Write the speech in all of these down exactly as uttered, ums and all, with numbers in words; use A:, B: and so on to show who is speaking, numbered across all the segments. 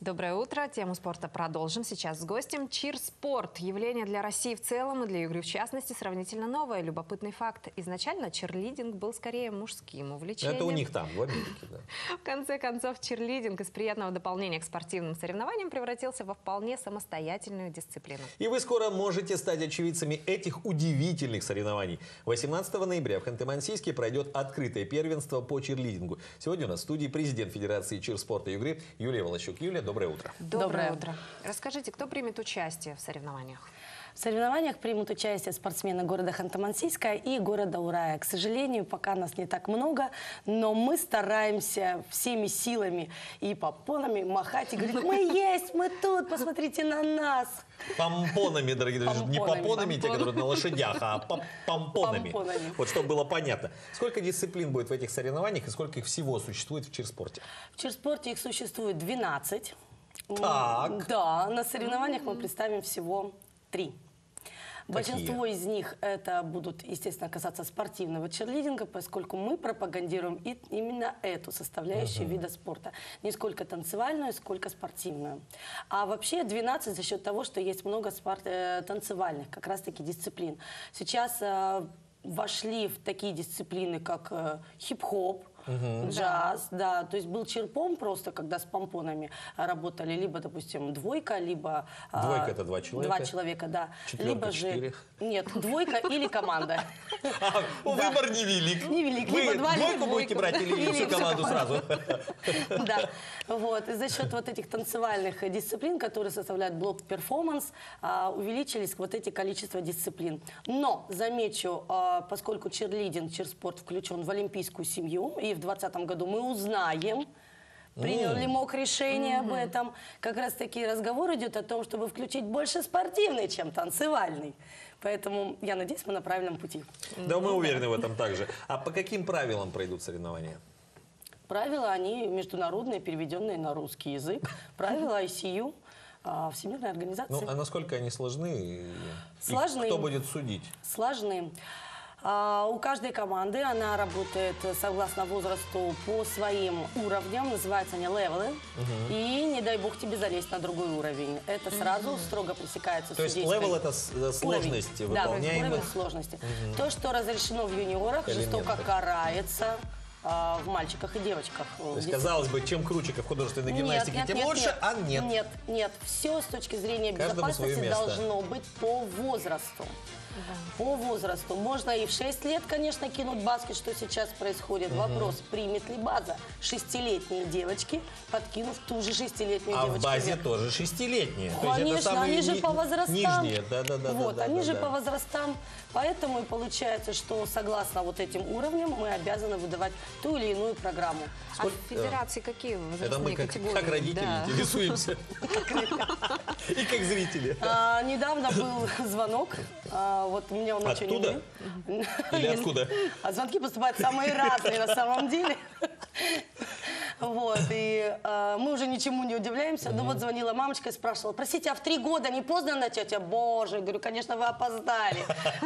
A: Доброе утро. Тему спорта продолжим. Сейчас с гостем. Чир-спорт. Явление для России в целом и для игры в частности сравнительно новое. Любопытный факт. Изначально чирлидинг был скорее мужским увлечением.
B: Это у них там, в Америке, да.
A: В конце концов, чирлидинг из приятного дополнения к спортивным соревнованиям превратился во вполне самостоятельную дисциплину.
B: И вы скоро можете стать очевидцами этих удивительных соревнований. восемнадцатого ноября в Ханты-Мансийске пройдет открытое первенство по чирлидингу. Сегодня у нас в студии президент Федерации чир-спорта и игры Юлия Волощук. Юлия, доброе утро.
A: Доброе,
C: Доброе
A: утро. Расскажите, кто примет участие в соревнованиях?
C: В соревнованиях примут участие спортсмены города Ханты-Мансийска и города Урая. К сожалению, пока нас не так много, но мы стараемся всеми силами и попонами махать и говорить: мы есть, мы тут, посмотрите на нас.
B: Помпонами, дорогие друзья. Не
C: Помпонами.
B: попонами, те, которые на лошадях, а пом- помпонами.
C: Помпонами.
B: Вот чтобы было понятно. Сколько дисциплин будет в этих соревнованиях и сколько их всего существует в чир-спорте?
C: В чир-спорте их существует двенадцать.
B: Так.
C: Да, на соревнованиях мы представим всего три. Большинство из них это будут, естественно, касаться спортивного чирлидинга, поскольку мы пропагандируем и именно эту составляющую
B: Uh-huh.
C: вида спорта. Не сколько танцевальную, сколько спортивную. А вообще двенадцать за счет того, что есть много спорт, э, танцевальных как раз-таки дисциплин. Сейчас э, вошли в такие дисциплины, как э, хип-хоп,
B: Угу.
C: джаз, да. То есть был чирпом просто, когда с помпонами работали, либо, допустим, двойка, либо...
B: Двойка
C: а,
B: это два человека?
C: Два человека, да.
B: Четверка,
C: либо же...
B: четыре?
C: Нет, двойка или команда.
B: А, выбор невелик.
C: Невелик.
B: Вы
C: Либо два,
B: двойку
C: либо
B: будете
C: двойку.
B: брать или
C: Или
B: всю
C: всю
B: команду сразу?
C: Да, вот. И за счет вот этих танцевальных дисциплин, которые составляют блок перформанс, а, увеличились вот эти количество дисциплин. Но, замечу, а, поскольку чирлидинг, чир-спорт включен в олимпийскую семью, и в двадцатом году мы узнаем, принял ли МОК решение об этом. Как раз таки разговор идет о том, чтобы включить больше спортивный, чем танцевальный. Поэтому, я надеюсь, мы на правильном пути.
B: Да, мы уверены в этом также. А по каким правилам пройдут соревнования?
C: Правила, они международные, переведенные на русский язык. Правила ай си ю, а, Всемирной организации.
B: Ну, а насколько они сложны? И
C: Сложны.
B: кто будет судить?
C: Сложны. А, у каждой команды она работает согласно возрасту по своим уровням, называются они левелы, угу. И не дай бог тебе залезть на другой уровень. Это сразу угу. строго пресекается.
B: То есть левел это сложность
C: уровень.
B: выполняемых? Да,
C: уровень сложности.
B: Угу.
C: То, что разрешено в юниорах,
B: элементов.
C: Жестоко карается а, в мальчиках и девочках.
B: То есть, казалось бы, чем круче в художественной гимнастике,
C: нет,
B: тем
C: нет,
B: лучше,
C: нет,
B: а нет.
C: Нет, нет. Все с точки зрения
B: Каждому
C: безопасности
B: свое место.
C: должно быть по возрасту. Да. По возрасту. Можно и в шесть лет, конечно, кинуть баскет, что сейчас происходит. Угу. Вопрос, примет ли база шестилетние девочки, подкинув ту же шестилетнюю
B: а
C: девочку.
B: А в базе
C: вверх.
B: тоже шестилетние.
C: Конечно, они же по возрастам.
B: Нижние, да, да, да.
C: Вот,
B: да,
C: они
B: да,
C: же
B: да.
C: по возрастам. Поэтому и получается, что согласно вот этим уровням мы обязаны выдавать ту или иную программу.
B: Сколько...
A: А в федерации какие возрастные
B: Это мы как,
A: категории?
B: как родители
A: Да.
B: интересуемся. И как зрители.
C: А, недавно был звонок. А, вот меня он очень
B: Оттуда?
C: удивил.
B: Или откуда?
C: А звонки поступают самые разные на самом деле. Вот, и э, мы уже ничему не удивляемся. Mm-hmm. Но вот звонила мамочка и спрашивала: простите, а в три года не поздно начать? Я, боже, говорю, конечно, вы опоздали.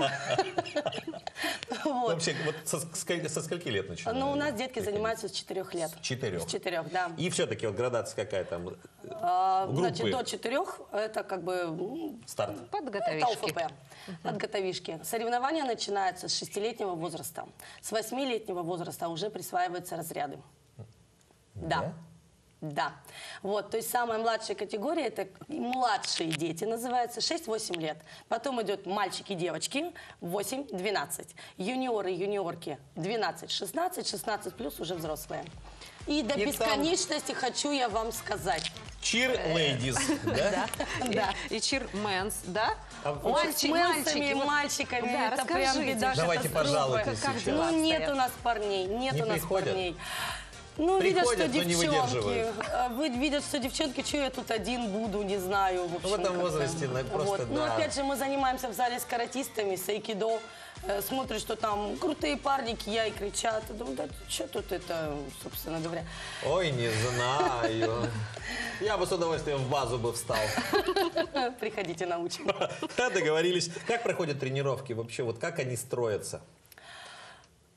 B: Вообще, вот со скольки лет начинают?
C: Ну, у нас детки занимаются с четырех лет.
B: С четырех?
C: С четырех, да.
B: И все-таки вот градация какая там?
C: Значит, до четырех это как бы...
B: Старт.
A: Подготовишки.
C: Это ЛФП. Подготовишки. Соревнования начинаются с шестилетнего возраста. С восьмилетнего возраста уже присваиваются разряды. Да. Да. Вот, то есть самая младшая категория, это младшие дети, называется, шесть-восемь лет. Потом идет мальчики и девочки, восемь-двенадцать. Юниоры и юниорки двенадцать-шестнадцать, шестнадцать плюс уже взрослые. И до
B: И
C: бесконечности там... хочу я вам сказать.
B: Чир лейдис, да?
C: Да.
A: И чир мэнс, да?
C: Мальчики, мальчики, мальчиками, это прям беда.
B: Давайте, пожалуйста, сейчас.
C: Ну, нет у нас парней, нет у нас парней. Ну,
B: приходят,
C: видят, что
B: но не
C: девчонки. Вы видят, что девчонки, что я тут один буду, не знаю. В, общем,
B: в этом возрасте ну, просто,
C: вот.
B: да.
C: Ну, опять же, мы занимаемся в зале с каратистами, с айкидо. Э, смотришь, что там крутые парни, кия и кричат. Думаю, да что тут это, собственно говоря.
B: Ой, не знаю. Я бы с удовольствием в базу бы встал.
C: Приходите, научим.
B: Договорились. Как проходят тренировки вообще? Вот как они строятся?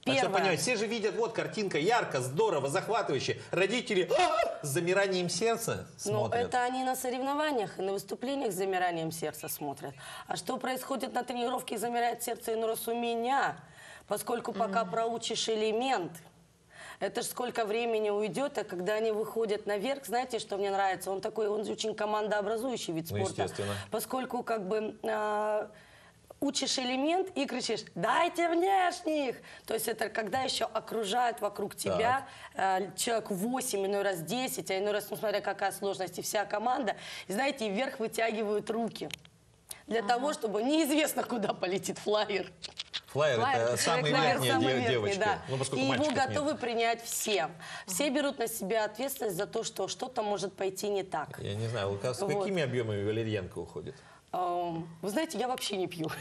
B: А что
C: Первое.
B: понимать, все же видят, вот картинка ярко, здорово, захватывающе. Родители «А-а-а!» с замиранием сердца
C: Ну,
B: смотрят.
C: это они на соревнованиях и на выступлениях с замиранием сердца смотрят. А что происходит на тренировке, замирает сердце иной раз у меня, поскольку пока проучишь элемент, это ж сколько времени уйдет, а когда они выходят наверх, знаете, что мне нравится? Он такой, он же очень командообразующий вид
B: Ну,
C: спорта.
B: естественно.
C: Поскольку как бы... а, учишь элемент и кричишь «дайте внешних!». То есть это когда еще окружают вокруг тебя э, человек восемь, иной раз десять, а иной раз, ну, смотря какая сложность, и вся команда. И знаете, и вверх вытягивают руки. Для того, чтобы неизвестно, куда полетит флайер.
B: Флайер,
A: Флайер,
B: это
A: это
B: самая
A: человек наверх,
B: верхняя
C: Самый
B: де-
C: верхний,
B: девочка.
C: да.
B: Ну, поскольку
C: И его
B: мальчиков нет.
C: готовы принять все. Все берут на себя ответственность за то, что что-то может пойти не так.
B: Я не знаю, Лука, с
C: Вот.
B: какими объемами валерьянка уходит?
C: Эм, Вы знаете, я вообще не пью.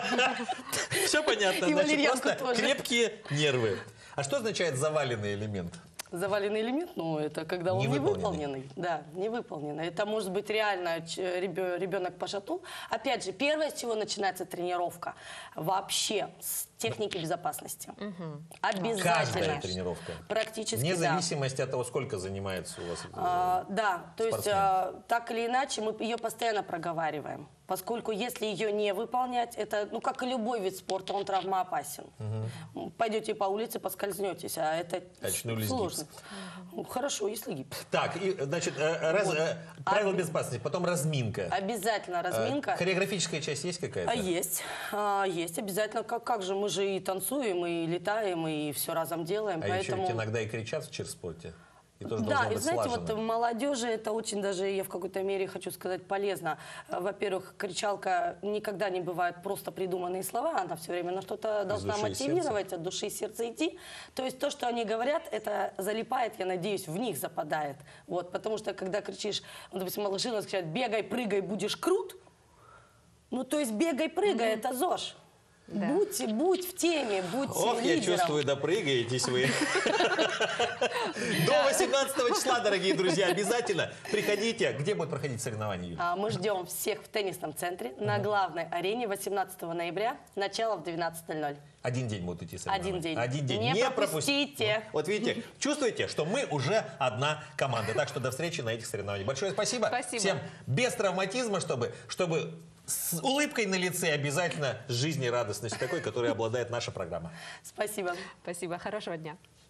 B: Все понятно,
C: И
B: значит,
C: валерьянку
B: просто
C: тоже.
B: крепкие нервы. А что означает заваленный элемент?
C: Заваленный элемент, ну, это когда он не
B: Невыполненный.
C: выполненный. Да, не выполненный. Это может быть реально ч- ребё- ребенок пошатнул. Опять же, первое, с чего начинается тренировка, вообще с техники безопасности. Обязательно.
B: Каждая тренировка.
C: Практически,
B: Вне
C: да.
B: зависимости от того, сколько занимается у вас. э,
C: А, да, то есть
B: спортсмен.
C: а, так или иначе мы ее постоянно проговариваем. Поскольку если ее не выполнять, это, ну, как и любой вид спорта, он травмоопасен. Пойдете по улице, поскользнетесь, а это
B: Очнулись
C: сложно. Ну, хорошо, если гипс.
B: Так, и, значит, э, раз-
C: Вот.
B: э, правила
C: А-
B: безопасности, потом разминка.
C: Обязательно разминка.
B: Э, Хореографическая часть есть какая-то?
C: А есть, а, есть обязательно. Как, как же, мы же и танцуем, и летаем, и все разом делаем.
B: А
C: поэтому...
B: еще ведь иногда и кричат в чирспорте. И тоже
C: Да,
B: должно
C: и
B: быть
C: знаете,
B: слаженно.
C: вот в молодежи это очень даже, я в какой-то мере хочу сказать, полезно. Э, Во-первых, кричалка никогда не бывает просто придуманные слова, она все время на что-то должна
B: души и
C: мотивировать, от души и сердца идти. То есть то, что они говорят, это залипает, я надеюсь, в них западает. Вот, потому что когда кричишь, ну, допустим, малыши у нас кричат «бегай, прыгай, будешь крут», ну, то есть «бегай, прыгай» это ЗОЖ.
A: Да.
C: Будь, будь в теме, будь
B: Ох, я
C: лидером.
B: чувствую, допрыгаетесь вы. До восемнадцатого числа, дорогие друзья, обязательно приходите. Где будет проходить соревнования, Юля?
C: А, Мы ждем всех в теннисном центре на главной арене восемнадцатого ноября, начало в двенадцать ноль ноль.
B: Один день будут идти соревнования.
C: Один день.
B: Один день.
C: Не
B: пропусти-
C: пропустите.
B: Ну, вот видите, чувствуете, что мы уже одна команда. Так что до встречи на этих соревнованиях. Большое спасибо.
A: Спасибо.
B: Всем без травматизма, чтобы, чтобы с улыбкой на лице, обязательно с жизнерадостностью такой, которой обладает наша программа.
C: Спасибо.
A: Спасибо, хорошего дня.